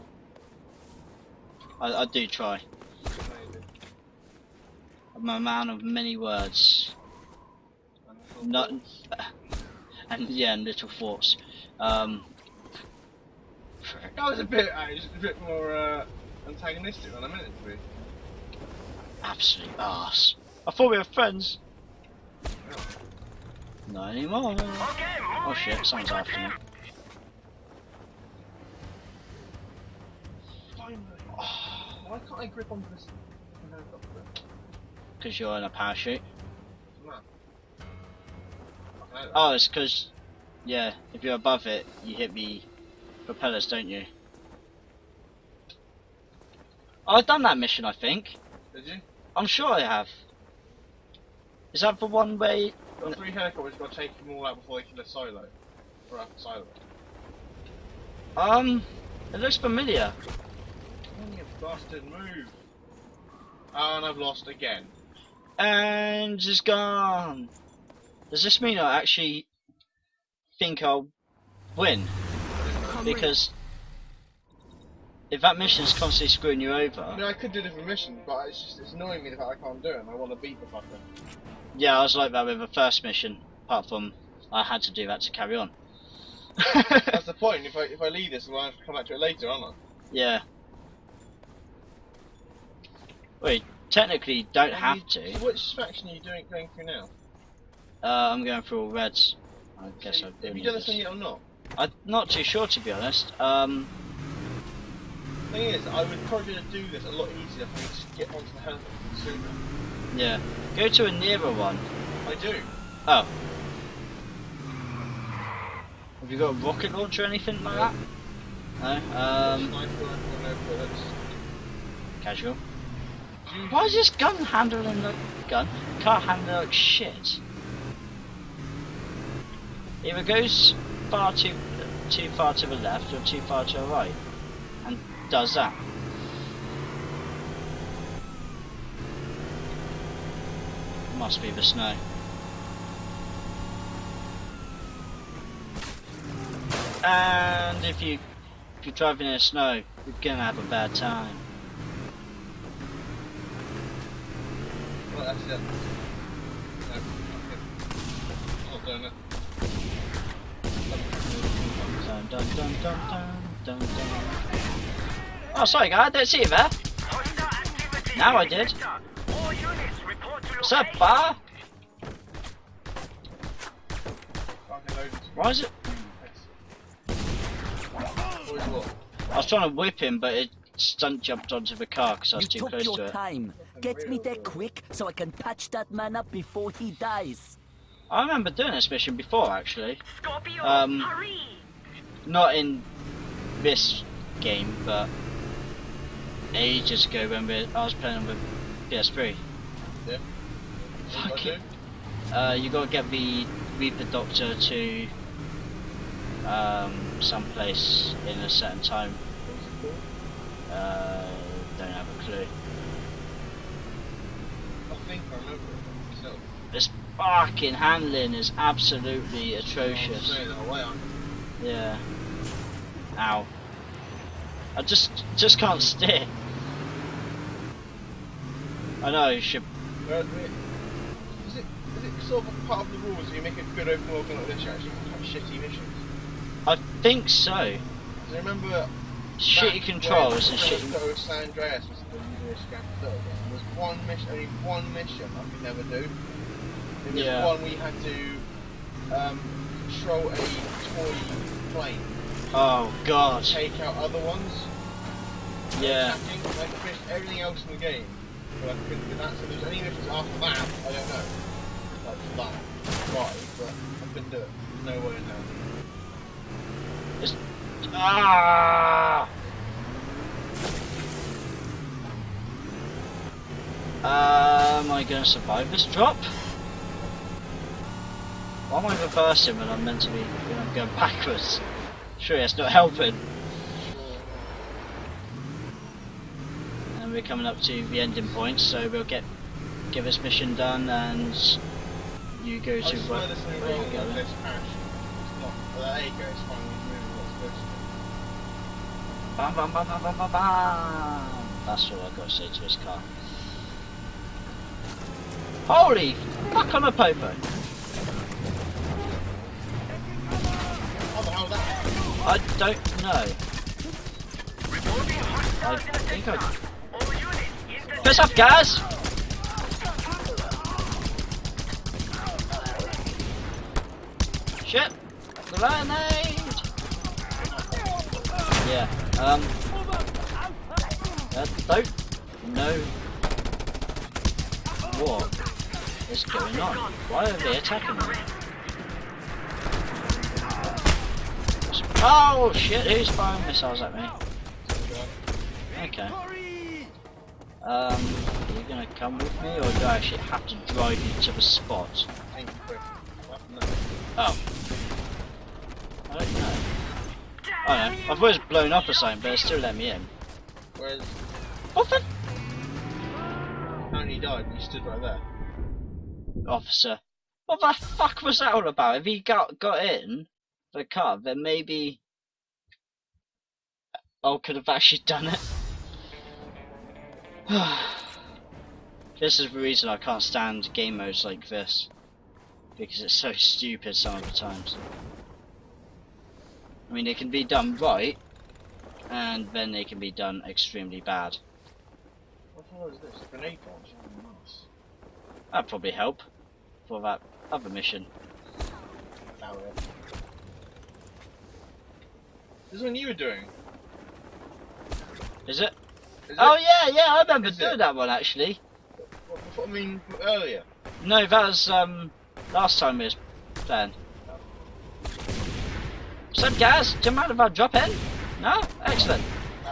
I, I do try. Maybe. I'm a man of many words. And little Not, thoughts. and yeah, and little thoughts. Um, That was a bit, uh, just a bit more uh, antagonistic than I meant it to be. absolute arse. I thought we were friends. Yeah. Not anymore. Okay, Oh move shit, in. someone's We got after me. him. Finally. Why can't I grip onto this helicopter? Because you're in a parachute. No. I know that. Oh, it's because, yeah, if you're above it, you hit the propellers, don't you? Oh, I've done that mission, I think. Did you? I'm sure I have. Is that the one where you... Got three helicopters, got to take them all out before they kill a silo. Or out the silo. Um, it looks familiar. Oh, you bastard, move! And I've lost again. And it's gone. Does this mean I actually think I'll win? Because if that mission's constantly screwing you I over, mean, I could do a different mission, but it's just it's annoying me the fact I can't do it, and I want to beat the fucker. yeah, I was like that with the first mission. Apart from I had to do that to carry on. That's the point. If I if I leave this, I'll have to come back to it later, aren't I? Yeah. Wait, technically don't Are have you- to. So which faction are you doing going through now? Uh, I'm going through all reds. I guess So, I've have done you done this. this one yet or not? I'm not too sure, to be honest. Um, Thing is, I would probably do this a lot easier if I could just get onto the helicopter sooner. yeah. Go to a nearer one. I do. Oh. Have you got a rocket launcher or anything like that? No. Um, Sniper, no bullets. casual. Do you- Why is this gun handling like gun? Can't handle like shit. Either goes far too too far to the left or too far to the right, and does that. Must be the snow. And if you if you're driving in the snow, you're gonna have a bad time. that's it. No, not doing it. Dun, dun, dun, dun, dun, dun, dun. Oh, sorry, guy, I didn't see you there. Hostile activity Now I in did. sector. All units report to What's up, location. bar? Fucking loads of Why is it? What is what? I was trying to whip him, but it stunt jumped onto the car because I was You too took close your to it. time. Get me there quick so I can patch that man up before he dies. I remember doing this mission before, actually. Scorpio, Um, hurry! Not in this game, but ages ago when we, I was playing with P S three. Yeah. Fuck it. Uh, you gotta get the Reaper Doctor to um, someplace in a certain time. Uh, don't have a clue. I think I remember it myself. This fucking handling is absolutely I'm atrocious. saying that away, aren't Yeah. Ow. I just just can't steer. I know you should. I? Uh, Is it, is it sort of a part of the rules if you make a good open world game like this, you actually have shitty missions? I think so. Because I remember Shitty back controls when and shitty. Ghost of San Andreas was the English game there was one mission, only one mission I could never do. There was Yeah. one we had to um, control a toy plane, Oh god. take out other ones. Yeah. Attacking, and I finished everything else in the game, but I couldn't do that. So there's any missions after that, I don't know. Like that, why? But I couldn't do it. No way in hell. It's, ah. Uh, am I going to survive this drop? Why am I reversing when I'm meant to be when I'm going backwards? Sure, it's not helping. And we're coming up to the ending point, so we'll get get this mission done, and you go I to swear where, there's something where wrong you're with going. this patch. It's not. Well, there you go, it's fine. We're moving what's this. Bam, bam, bam, bam, bam, bam, bam. That's all I've got to say to his car. Holy fuck on a popo! How the hell is that? I don't know. Reporting I hostiles in the think sector. I... All units in the Piss off, guys! Shit! Grenade! Yeah, um... I don't know what is going on. Why are they attacking me? Oh shit, who's firing missiles at me? Okay. Um, are you gonna come with me, or do I actually have to drive you to the spot? Ain't quick. What? No. Oh. I don't know. I don't know. I've always blown up or something, but it still let me in. Whereas, What the apparently he died and he stood right there. officer? What the fuck was that all about? If he got got in the car, then maybe I could have actually done it. This is the reason I can't stand game modes like this, because it's so stupid some of the times. I mean, it can be done right, and then they can be done extremely bad. What the hell is this? Grenade launcher? Nice. That'd probably help for that other mission. Now we're- This is what you were doing. Is it? Is Oh it? yeah, yeah, I remember Is doing it? that one actually. What, what, I mean, earlier. No, that was um last time we was playing. What's up, guys? Do you mind if I drop in? No? Excellent.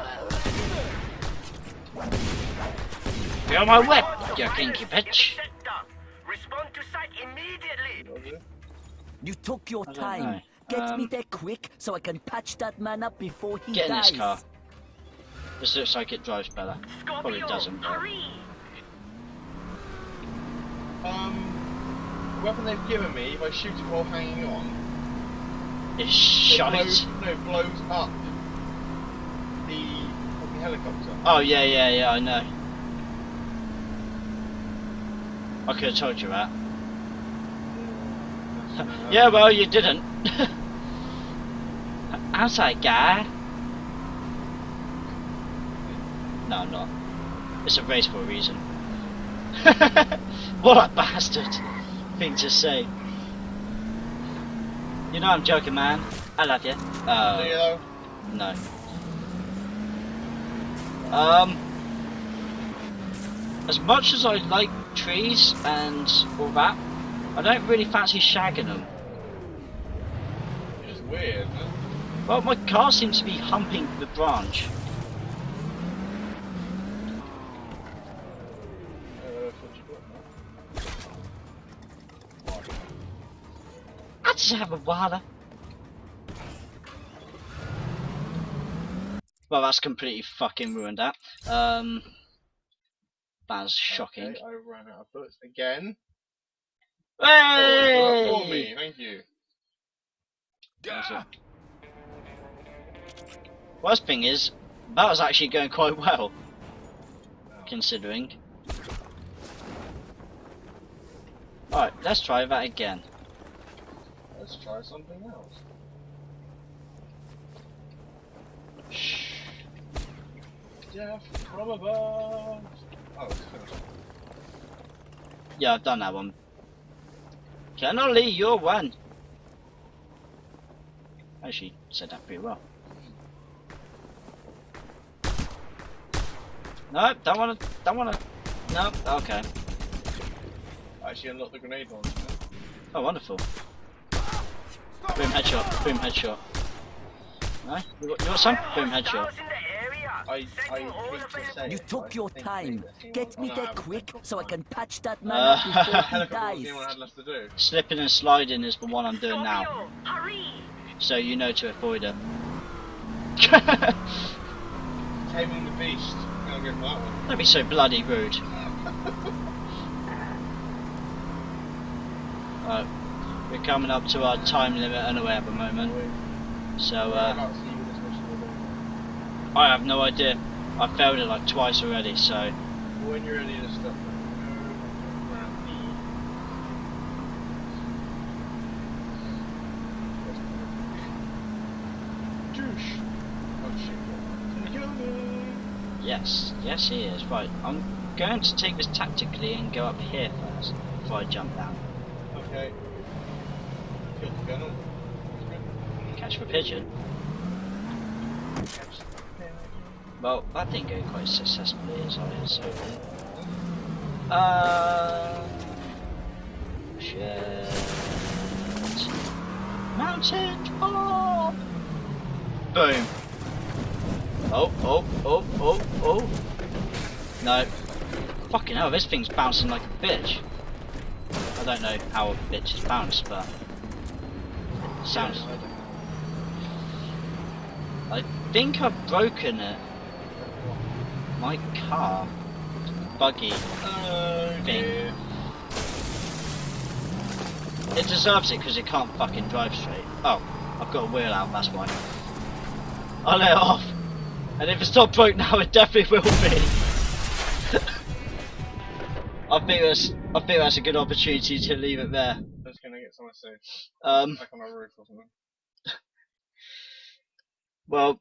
Feel my whip, you kinky bitch. sector. Respond to site immediately. What was it? You took your I don't time. know. Get me Um, there quick so I can patch that man up before he Get in dies. this car. This looks like it drives better. Probably Scorpio, doesn't, but hurry! Um, the weapon they've given me, if I shoot it while hanging on, it's it blows, shite. no, blows up the fucking helicopter. Oh yeah, yeah, yeah, I know. I could have told you that. Yeah, well, you didn't. Outside guy. No, I'm not. It's a race for a reason. What a bastard thing to say. You know I'm joking, man. I love you. Uh, Leo. no. Um, as much as I like trees and all that, I don't really fancy shagging them. It's just weird, isn't it? Well, my car seems to be humping the branch. Uh, what you got, man? I just have a water. Well, that's completely fucking ruined that. Um, that's shocking. Okay, I ran out of bullets again. Hey! Oh, for me, thank you. Worst thing is, that was actually going quite well, considering. Alright, let's try that again. Let's try something else. Shh. Death from above. Oh, it's finished. Yeah, I've done that one. Can only you one. Actually, said that pretty well. No, don't wanna, don't wanna. No, okay. I actually unlocked the grenade launcher. Oh, wonderful. Boom headshot, boom headshot. No, you want, you want some? Boom headshot. I, I hate to say You it, but took I your think time. they- Get me Oh, no, I there haven't. quick so I can patch that man Uh, up before he That's what dies. anyone had left to do. Slipping and sliding is the one I'm doing now, Scorpio, hurry! so you know to avoid it. Taming the Beast. Gonna go for that one. Don't be so bloody rude. Alright, we're coming up to our time limit anyway at the moment, so uh, Whereabouts are you with this mission again? I have no idea. I failed it like twice already, so When you're ready to stop. Juice. Oh shit. yes, yes he is. Right, I'm going to take this tactically and go up here first before I jump down. Okay. Kill the gunner. Catch the pigeon. Well, that didn't go quite successfully as I was hoping. Uh, shit. Mountain top. Boom. Oh, oh, oh, oh, oh. No. Fucking hell, this thing's bouncing like a bitch. I don't know how a bitch is bounced, but it sounds. I think I've broken it. My car, buggy Oh thing. dear. It deserves it because it can't fucking drive straight. Oh, I've got a wheel out, that's why. I'll let it off. And if it's not broke now, it definitely will be. I think that's I think that's a good opportunity to leave it there. Just gonna get somewhere safe. Um, Like on a roof or something. well,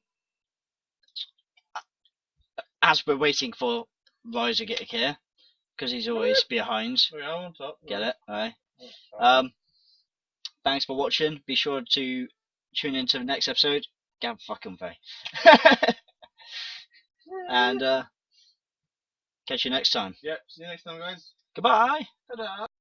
as we're waiting for Ryder to get here, because he's always behind. We are on top. Get it? Alright. Um, Um, thanks for watching. Be sure to tune in to the next episode. Gab fucking way. And uh, catch you next time. Yep, see you next time, guys. Goodbye. Ta-da!